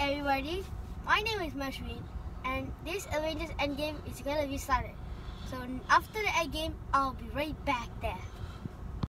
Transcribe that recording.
everybody, my name is Meshwin and this Avengers Endgame is gonna be started. So after the Endgame, I'll be right back there.